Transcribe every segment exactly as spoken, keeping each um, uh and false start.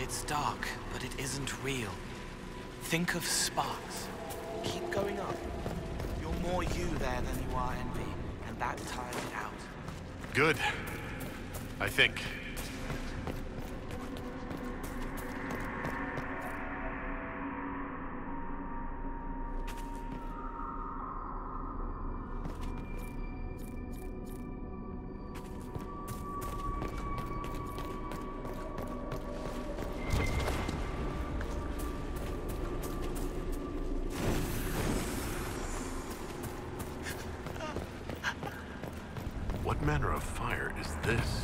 It's dark, but it isn't real. Think of sparks. Keep going up. You're more you there than you are envy, and that tires it out. Good. I think. What manner of fire is this?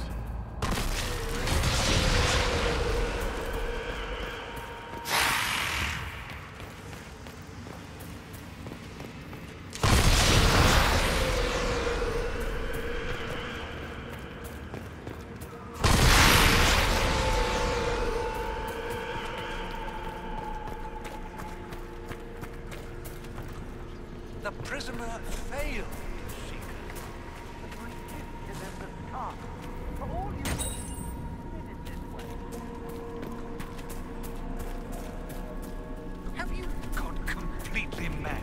The prisoner failed, Seeker. But my gift is in the dark. For all you did it this way. Have you gone completely mad?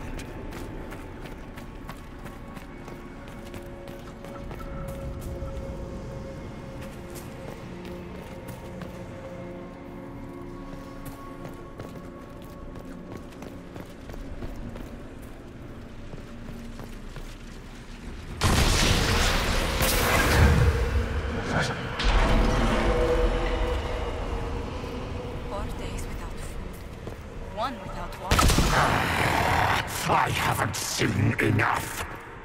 One without water. I haven't seen enough.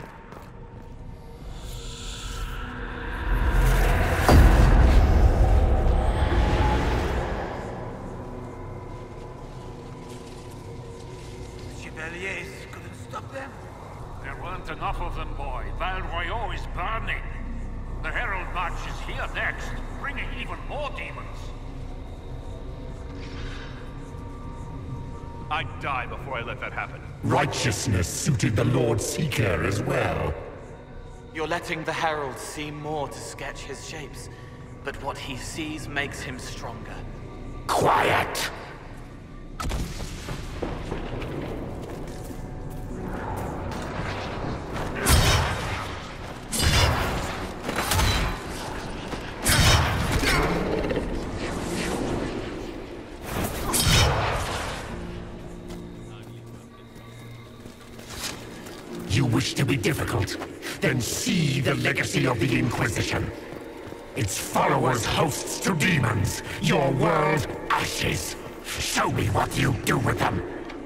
Chevaliers couldn't stop them. There weren't enough of them, boy. Val Royeaux is burning. The Herald March is here next, bringing even more demons. I'd die before I let that happen. Righteousness suited the Lord Seeker as well. You're letting the Herald see more to sketch his shapes, but what he sees makes him stronger. Quiet! You wish to be difficult? Then see the legacy of the Inquisition. Its followers hosts to demons, your world ashes. Show me what you do with them.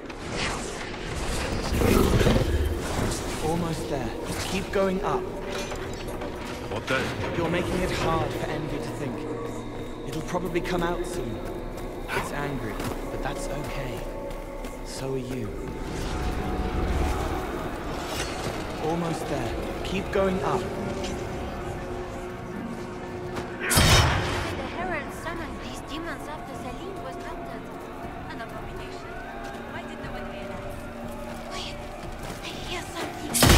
Almost there. Keep going up. What then? You're making it hard for Envy to think. It'll probably come out soon. It's angry, but that's okay. So are you. Almost there. Keep going up. The Herald summoned these demons after Selim was murdered. An abomination. Why did no one realize? Wait, I hear something.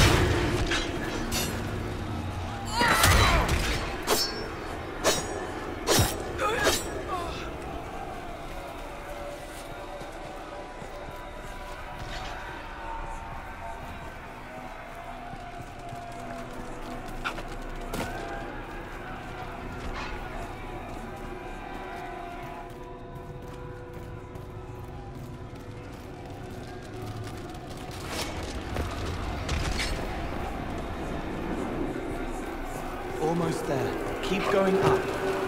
Almost there. Keep going up.